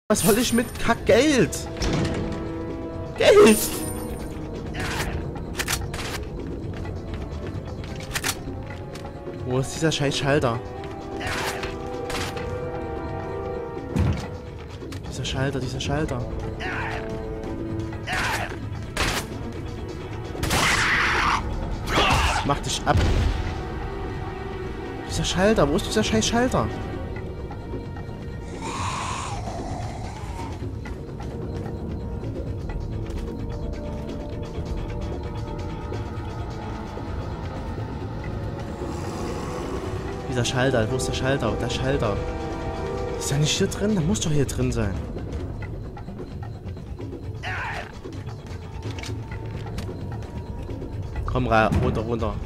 Was soll ich mit Kackgeld? Geld! Wo ist dieser scheiß Schalter? Dieser Schalter. Mach dich ab. Dieser Schalter, wo ist dieser scheiß Schalter? Dieser Schalter, wo ist der Schalter? Der Schalter. Ist ja nicht hier drin? Der muss doch hier drin sein. Komm, runter.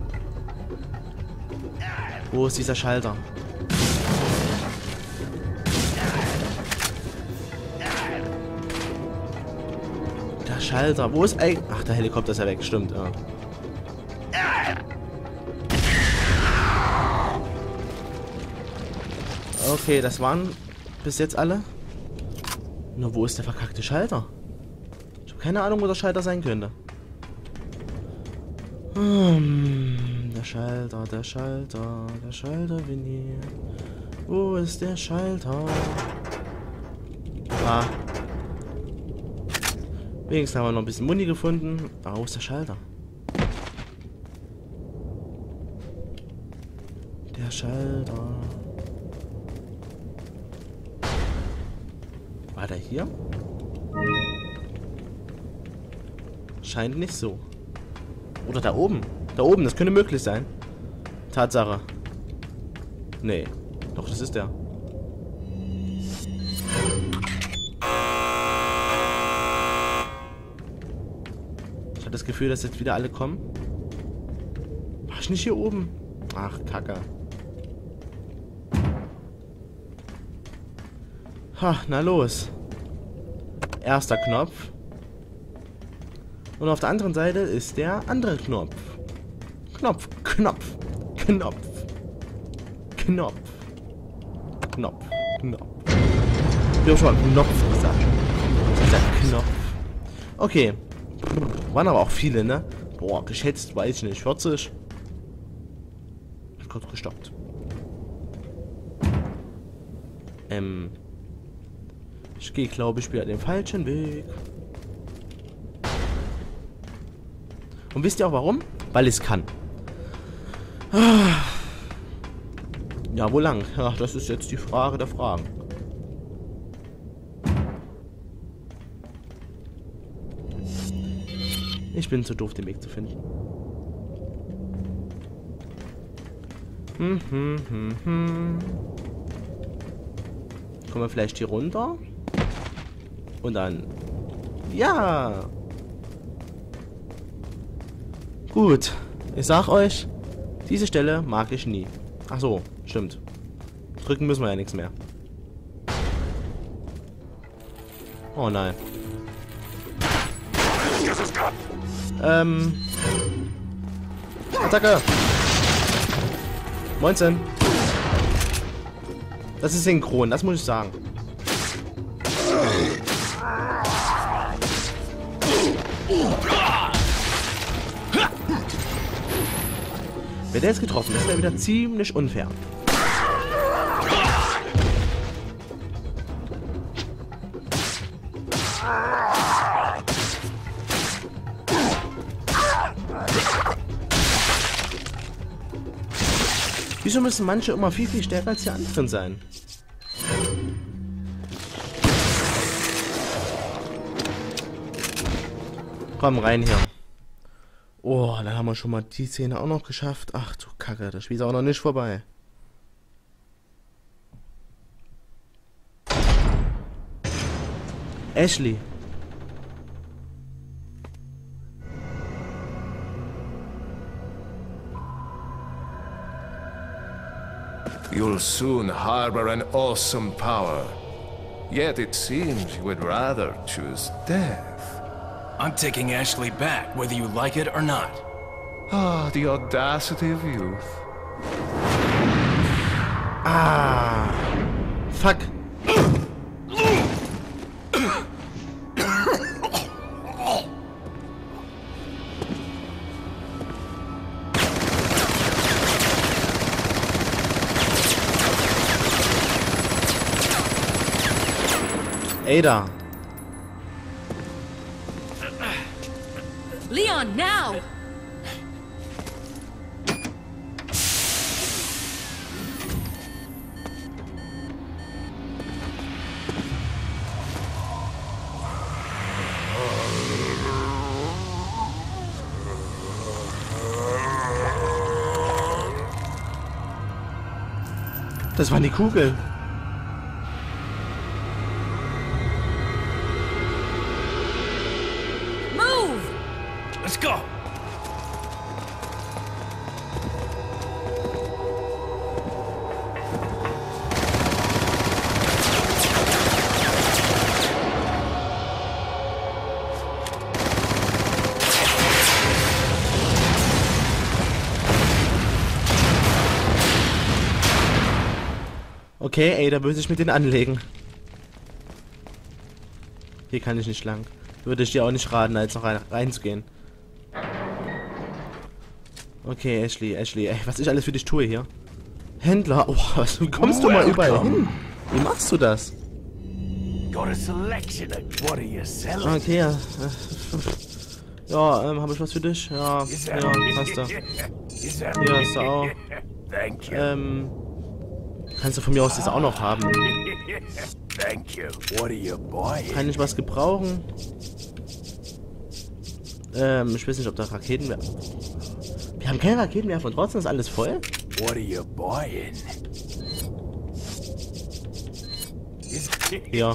Wo ist dieser Schalter? Der Schalter, wo ist eigentlich... Ach, der Helikopter ist ja weg, stimmt, ja. Okay, das waren bis jetzt alle. Nur wo ist der verkackte Schalter? Ich habe keine Ahnung, wo der Schalter sein könnte. Der Schalter, Winnie. Wo ist der Schalter? Ah. Wenigstens haben wir noch ein bisschen Muni gefunden. Ah, wo ist der Schalter? Der Schalter. War der hier? Scheint nicht so. Oder da oben. Da oben, das könnte möglich sein. Tatsache. Nee. Doch, das ist der. Ich habe das Gefühl, dass jetzt wieder alle kommen. War ich nicht hier oben? Ach, Kacke. Ha, na los. Erster Knopf. Und auf der anderen Seite ist der andere Knopf. Knopf. Ich habe schon mal Knopf gesagt. Dieser Knopf. Okay. Waren aber auch viele, ne? Boah, geschätzt, weiß ich nicht. 40. Ist kurz gestoppt. Ich gehe, glaube ich, wieder den falschen Weg. Und wisst ihr auch warum? Weil ich es kann. Ja, wo lang? Ja, das ist jetzt die Frage der Fragen. Ich bin zu doof, den Weg zu finden. Kommen wir vielleicht hier runter? Und dann... Ja! Gut. Ich sag euch, diese Stelle mag ich nie. Ach so, stimmt. Drücken müssen wir ja nichts mehr. Oh nein. Attacke! 19. Das ist synchron, das muss ich sagen. Wäre der jetzt getroffen, das wäre wieder ziemlich unfair. Wieso müssen manche immer viel stärker als die anderen sein? Komm rein hier. Oh, dann haben wir schon mal die Szene auch noch geschafft. Ach du Kacke, das Spiel ist auch noch nicht vorbei. Ashley. You'll soon harbor an awesome power. Yet it seems you would rather choose death. I'm taking Ashley back, whether you like it or not. Ah, the audacity of youth. Ah. Fuck. Ada. Leon, now! Das waren die Kugeln. Move! Let's go! Okay, ey, da würde ich mit denen anlegen. Hier kann ich nicht lang. Würde ich dir auch nicht raten, da jetzt noch reinzugehen. Okay, Ashley, ey, was ich alles für dich tue hier. Händler, oh, was kommst du mal überall hin? Wie machst du das? Okay, ja. Ja, habe ich was für dich? Ja, hast du. Hier hast du auch. Kannst du von mir aus das auch noch haben? Kann ich was gebrauchen? Ich weiß nicht, ob da Raketen mehr... Wir haben keine Raketen mehr, von trotzdem ist alles voll? Ja.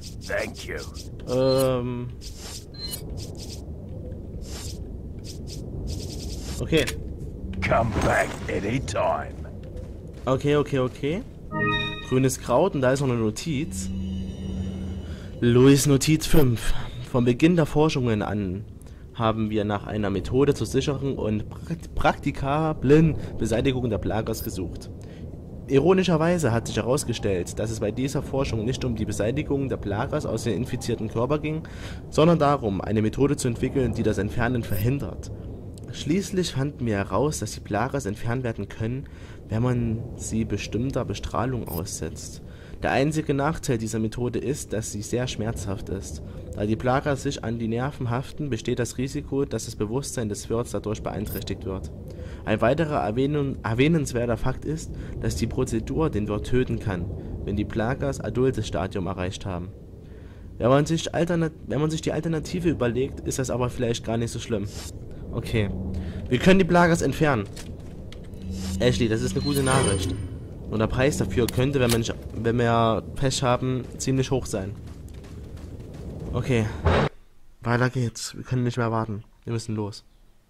Okay. Come back anytime. Okay. Grünes Kraut und da ist noch eine Notiz. Louis Notiz 5. Vom Beginn der Forschungen an haben wir nach einer Methode zur sicheren und praktikablen Beseitigung der Plagas gesucht. Ironischerweise hat sich herausgestellt, dass es bei dieser Forschung nicht um die Beseitigung der Plagas aus dem infizierten Körper ging, sondern darum, eine Methode zu entwickeln, die das Entfernen verhindert. Schließlich fanden wir heraus, dass die Plagas entfernt werden können, wenn man sie bestimmter Bestrahlung aussetzt. Der einzige Nachteil dieser Methode ist, dass sie sehr schmerzhaft ist. Da die Plagas sich an die Nerven haften, besteht das Risiko, dass das Bewusstsein des Wirts dadurch beeinträchtigt wird. Ein weiterer erwähnenswerter Fakt ist, dass die Prozedur den Wirt töten kann, wenn die Plagas adultes Stadium erreicht haben. Wenn man sich die Alternative überlegt, ist das aber vielleicht gar nicht so schlimm. Okay. Wir können die Plagas entfernen. Ashley, das ist eine gute Nachricht. Und der Preis dafür könnte, wenn wir Pech haben, ziemlich hoch sein. Okay. Weiter geht's. Wir können nicht mehr warten. Wir müssen los.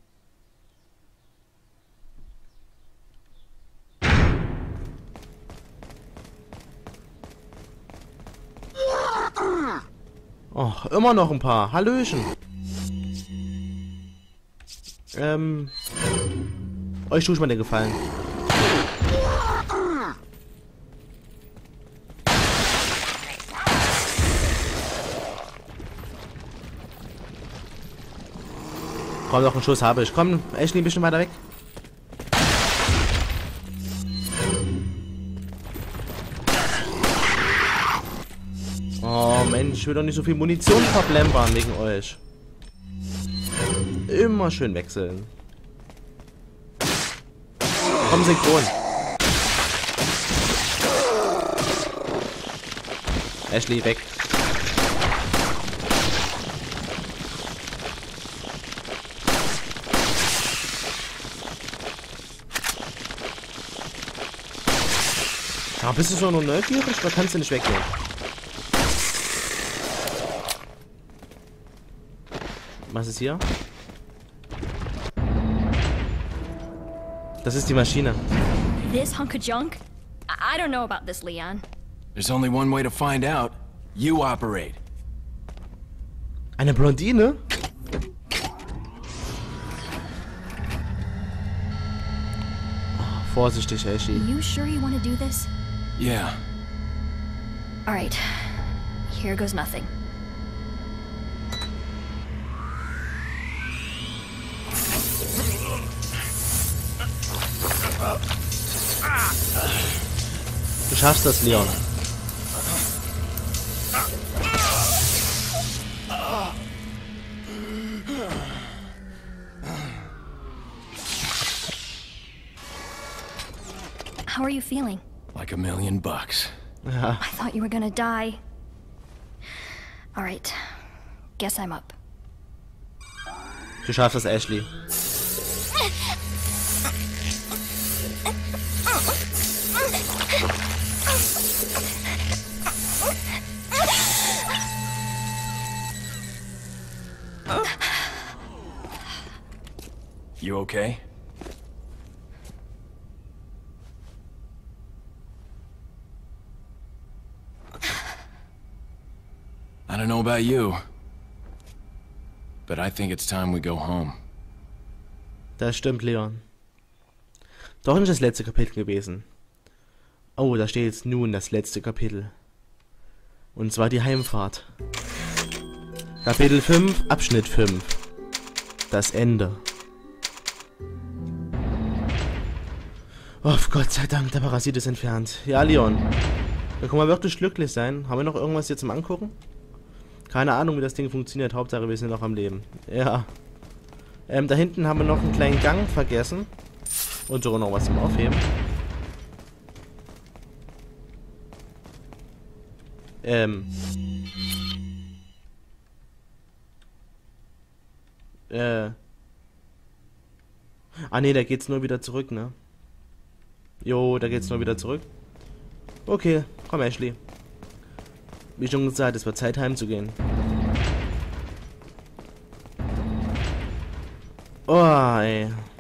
Oh, immer noch ein paar. Hallöchen. Euch tue ich mal den Gefallen. Komm, noch einen Schuss habe ich. Komm, Ashley, ein bisschen weiter weg. Oh Mensch, ich will doch nicht so viel Munition verblempern wegen euch. Immer schön wechseln. Komm, synchron. Ashley, weg. Ja, bist du so nur neugierig oder kannst du nicht weggehen? Was ist hier? Das ist die Maschine. This hunk of junk? I don't know about this, Leon. There's only one way to find out. You operate. Eine Blondine? Oh, vorsichtig, Ashley. You sure you want to do this? Yeah. All right. Here goes nothing. Du schaffst das, Leon. How are you feeling? Like $1,000,000. Ja. I thought you were gonna die. Alright. Guess I'm up. Du schaffst es, Ashley. You okay? I don't know about you, but I think it's time we go home. Das stimmt, Leon. Doch nicht das letzte Kapitel gewesen. Oh, da steht jetzt nun das letzte Kapitel. Und zwar die Heimfahrt. Kapitel 5, Abschnitt 5. Das Ende. Oh, Gott sei Dank, der Parasit ist entfernt. Ja, Leon. Da können wir wirklich glücklich sein. Haben wir noch irgendwas hier zum Angucken? Keine Ahnung, wie das Ding funktioniert. Hauptsache, wir sind noch am Leben. Ja. Da hinten haben wir noch einen kleinen Gang vergessen. Und sogar noch was zum Aufheben. Ah ne, da geht's nur wieder zurück, ne? Jo, da geht's nur wieder zurück. Okay, komm Ashley. Wie schon gesagt, es wird Zeit heimzugehen. Oh, ey.